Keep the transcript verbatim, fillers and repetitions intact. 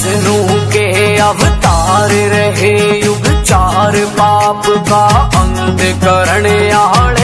विष्णु के अवतार रहे, युग चार पाप का अंत करने आले।